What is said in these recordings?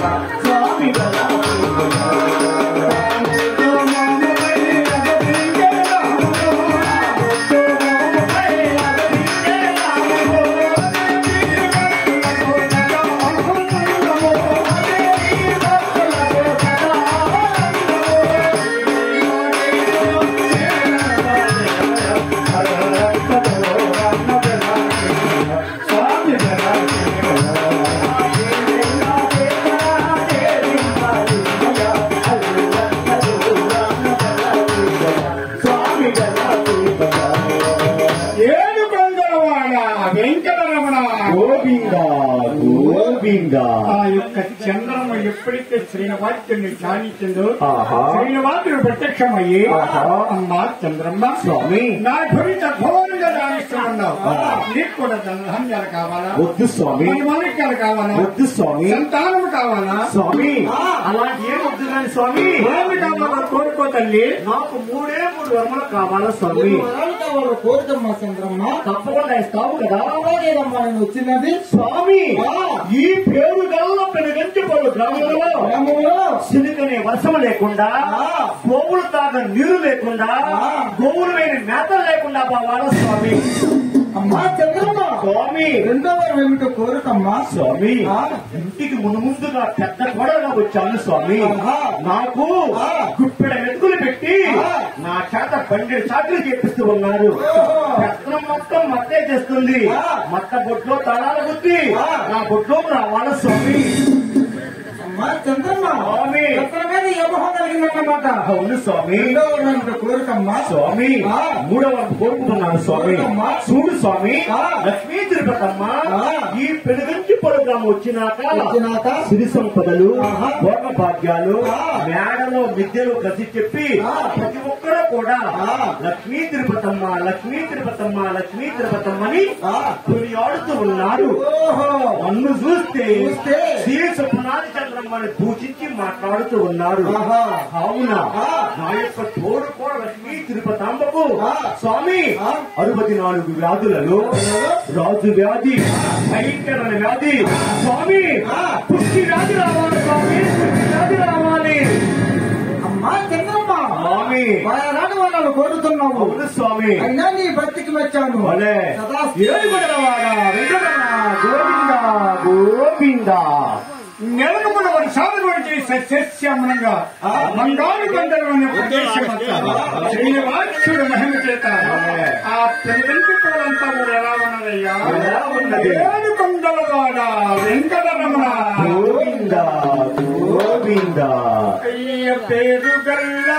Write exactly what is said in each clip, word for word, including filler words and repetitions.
స్వామి ఆ యొక్క చంద్రము ఎప్పుడైతే శ్రీనివాసుని ధ్యానించిందో శ్రీనివాసుడు ప్రత్యక్షమయ్యి అమ్మా చంద్రమ్మ స్వామి నా గురించి ఘోరంగా ధ్యానిస్తున్నావు నీకు కూడా ధన్యాలు కావాలా వద్దు స్వామి మాణిక్యాలు కావాలా వద్దు స్వామి సంతానం కావాలా స్వామి అలాంటి ఏం వద్దు కానీ స్వామి ఏమి కావాలా కోరుకో తల్లి నాకు మూడే మూడు వరములు కావాలా స్వామి వాళ్ళు కోరుకమ్మా చంద్రమ్మ తప్పకుండా ఇస్తావు కదా లేదమ్మా నేను వచ్చినది స్వామి ఈ పేరు గల్ల పెనుగంచిపల్లి గ్రామంలో గ్రామంలో సినుకనే వర్షం లేకుండా గోవులు తాగ నీరు లేకుండా గోవులు వేని మేతలు లేకుండా బావాల స్వామి అమ్మా చంద్రమ్మ స్వామి రెండో వారం ఏమిటో కోరుకమ్మా స్వామి ఇంటికి ముందు ముందుగా పెద్ద గొడవగా వచ్చాను స్వామి నాకు గుప్పెడ మెతుకులు పెట్టి నా చేత బండి చాకరీ చేపిస్తూ ఉన్నారు పెత్తనం మొత్తం మత్తే చేస్తుంది మత్త బొట్లో తాళాల బుద్ధి నా బొట్లోకి రావాల స్వామి అమ్మా చంద్రమ్మ స్వామి ఎక్కడ మీద ఏ మొహం కలిగిందన్నమాట అవును స్వామి రెండో వారం ఏమిటో కోరుకమ్మా స్వామి మూడవ కోరుకుంటున్నాను స్వామి చూడు స్వామి లక్ష్మీ తిరుపతమ్మ ఈ పెనుగంచి పొడుగ్రామం వచ్చినాక వచ్చినాక సిరి సంపదలు భోగ భాగ్యాలు మేడలో విద్యలు ప్రతి చెప్పి ప్రతి ఒక్కరూ కూడా లక్ష్మీ తిరుపతమ్మ లక్ష్మీ తిరుపతమ్మ లక్ష్మీ తిరుపతమ్మని కొనియాడుతూ ఉన్నారు నన్ను చూస్తే శ్రీ సుప్నాది చంద్రమ్మని పూజించి మాట్లాడుతూ ఉన్నారు అవునా నా యొక్క తోడు కూడా లక్ష్మీ తిరుపతాంబకు స్వామి అరవై నాలుగు వ్యాధులలో రాజు వ్యాధి భయంకరమైన వ్యాధి స్వామి పుష్టి వ్యాధి రావాలి స్వామి పుష్టి వ్యాధి రావాలి అమ్మా చంద్రమ్మ స్వామి రాని వాళ్ళు కోరుతున్నావు అవును స్వామి అయినా నీ భక్తికి వచ్చాను భలే ఏడుగొండలవాడ వెంకటరమణ గోవింద గోవింద నెలకొండ వారి సాధన చేసే సస్యమనంగా బంగారు గంధర్వని ప్రదేశం శ్రీనివాసుడు మహిమ చేత ఆ పెనుగంటి పూలంతా కూడా ఎలా ఉన్నదయ్యా ఏడుకొండల వాడ వెంకటరమణ గోవింద గోవింద అయ్య పేరు గల్లా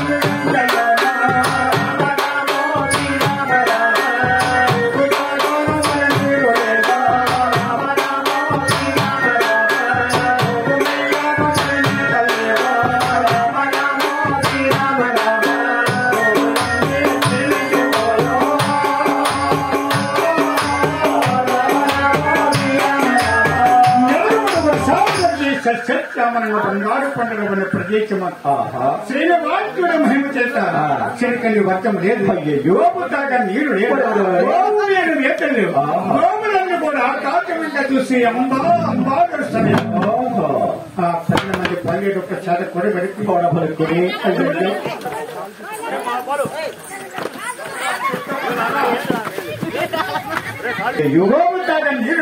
సత్యామనంగా బంగారు పండుగ ఉన్న ప్రదేశం శ్రీనివాసుడు మహిమ చేత చిరకలి వర్గం లేదు యోపుతాగా నీరు లేదు గోవు నేను వేతలు లేవు గోవులన్నీ కూడా కాకమంగా చూసి అంబా అంబా నడుస్తాయి ఆ పది మంది పల్లెడు ఒక చేత కూడా పెట్టి కూడా పలుకుని యోపుతాగా నీరు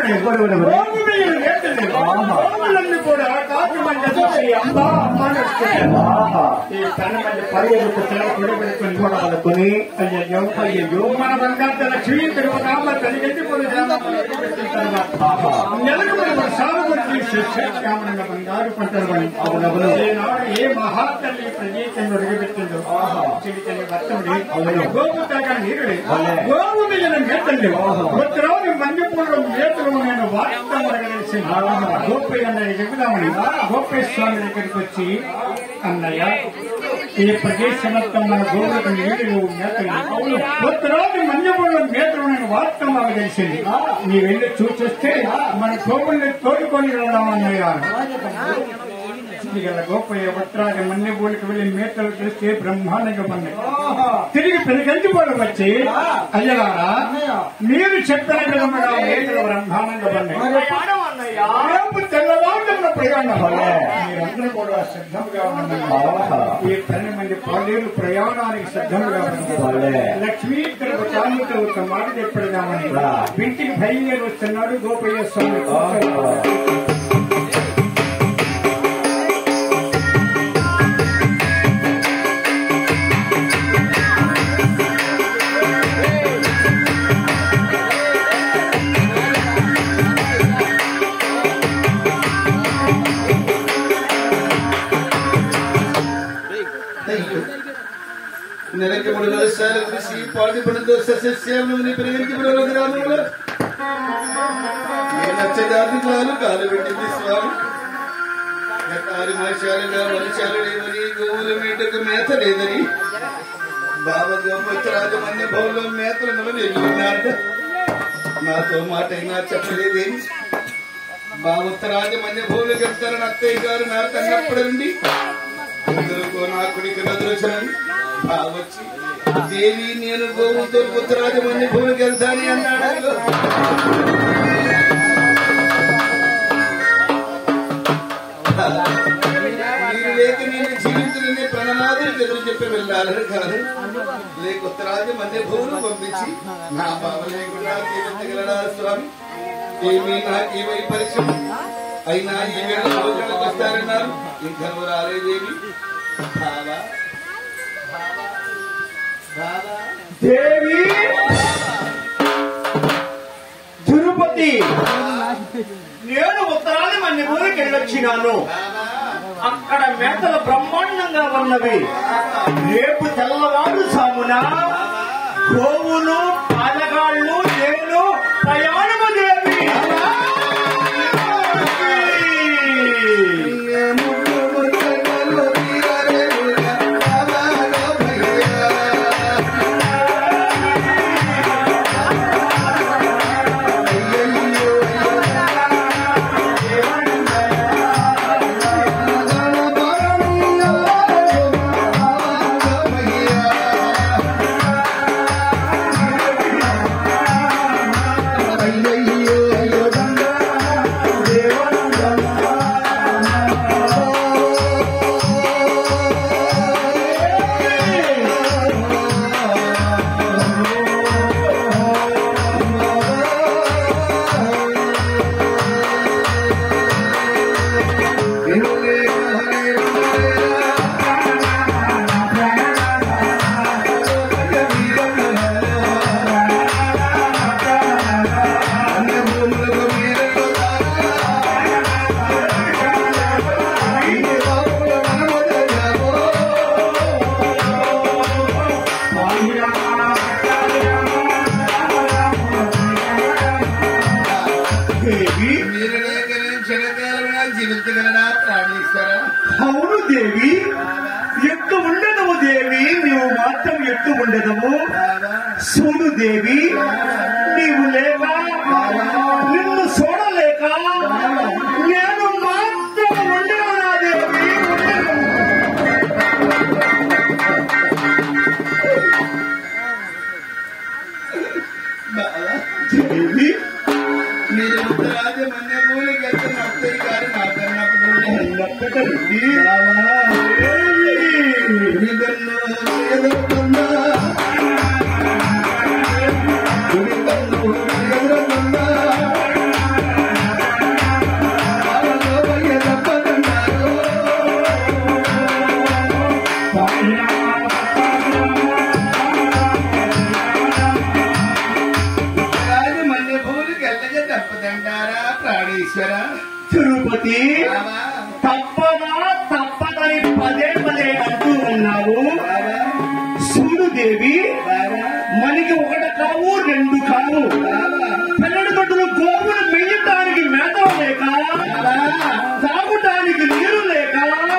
గోవులన్నీ కూడా కాకమంగా చూసి అంబా అంబా నడుస్తాయి ఈ పది మంది పల్లెడు ఒక చేత కూడా పెట్టుకుని కూడా పలుకుని అయ్యో అయ్యో మన బంగారు లక్ష్మీ తిరుపతి కలిగెత్తి నెలకు సాగుబడి శ్యామనంగా బంగారు పంటలు పని అవునవును ఏ మహాతల్లి ప్రదేశంలో అడుగుపెట్టిందో చిలికల్లి భర్తముడి గోపు తాగా నీరుడి గోపు మిగిలిన మేతల్లి ఉత్తరాలు మన్యపూర్వం మేతలు నేను వార్త అడగలేసి గోపయ్య అన్నయ్య చెబుదామని గోపయ్య స్వామి దగ్గరికి వచ్చి అన్నయ్య ఈ ప్రదేశం మొత్తం మన గోవులకు నీళ్ళు మేతలు ఉత్తరాలు మన్యపూర్వం మేతలు నేను వార్త తెలిసింది నీ వెళ్ళి చూసొస్తే మన గోపుల్ని తోడుకొని వెళ్దాం అన్నయ్య గోపయ్య ఉత్తరాది మన్య గోళ్ళకి వెళ్లి మేతలు చూస్తే బ్రహ్మాండంగా పన్నాయి తిరిగి పెరిగంటిపోవడం వచ్చి అయ్యగారా మీరు చెప్పిన విధముగా మేతలు బ్రహ్మాండంగా పన్నాయి తెల్లవాళ్ళు ఉన్న ప్రయాణం భలే. మీరందరూ కూడా సిద్ధంగా ఉండండి. ఆహా. ఈ పన్నెండు మంది పాలేరు ప్రయాణానికి సిద్ధంగా ఉండండి. భలే. లక్ష్మీ చాముతో ఒక మాట చెప్పడదామని రా. ఇంటికి బయలుదేరి వస్తున్నాడు గోపయ్య స్వామి. ఆహా. నెలకి మూడు వ్యవసాయాలు కృషి పాటి పనులతో సస్యశ్యామని పెరిగించబడిన గ్రామంలో నచ్చజాతికాలు కాలు పెట్టింది స్వామి. గత ఆరు మాసాలుగా వర్షాలు లేవని గోవుల మేటకు మేత లేదని బాబా గోపరాజు మన్య భవనం మేతలను వెళ్ళినారట. నాతో మాట అయినా చెప్పలేదేమి. బాబుత్తరాజు మన్య భూమికి వెళ్తారని అత్తయ్య గారు నాకు అన్నప్పుడు నుండి అందరికో నా కుడికి నదులుచనని బావచ్చి దేవి నేను గోవులతో ఉత్తరాజు మన్య భూమికి వెళ్తాని అన్నాడు. మీరు లేక నేను జీవితులని ప్రణనాథులకు ఎదురు చెప్పి వెళ్ళాలని కాదు. లేక ఉత్తరాజు మన్య భూములు పంపించి నా బావ లేకుండా జీవించగలడా స్వామి. ఏమీ నాకు ఈ పరీక్ష అయినా ఈ వేళ లోకాలకు వస్తారన్నారు. ఇంకా నువ్వు రాలేదేమి బావా బావా దేవి తిరుపతి నేను ఉత్తరాది మన ఊరికి వెళ్ళొచ్చినాను. అక్కడ మేతలు బ్రహ్మాండంగా ఉన్నవి. రేపు తెల్లవారు సామున గోవులు పాలగాళ్ళు నేను ప్రయాణము దేవి. అవును దేవి, ఎత్తు ఉండదము దేవి, నీవు మాత్రం ఎత్తు ఉండదము. చూడు దేవి, నీవు లేక నిన్ను చూడలేక నేను మాత్రం ఉండనా దేవి. దేవి మీరు ఉత్తరాది మన్య భూమికి వెళ్తున్న అత్తయ్య గారు మాట్లాడినప్పుడు తిరుపతి తప్పదా తప్పదని పదే పదే అంటూ ఉన్నావు. చూడు దేవి, మనకి ఒకటి కావు రెండు కావు. పిల్లడి గడ్డలు గోపులు మెయ్యటానికి మేత లేక, తాగటానికి నీరు లేక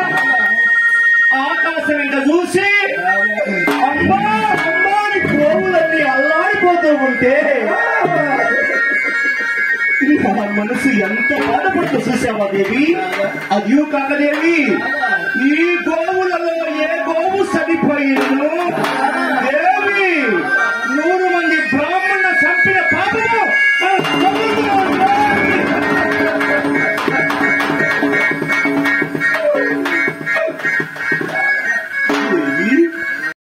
ఆకాశం ఇంకా చూసి అమ్మా అమ్మాని గోవులన్నీ అల్లాడిపోతూ ఉంటే మన మనసు ఎంత బాధపడుతూ చూసావా దేవి. అదియూ కాకదేవి, ఈ గోవులలో ఏ గోవు సరిపోయిందో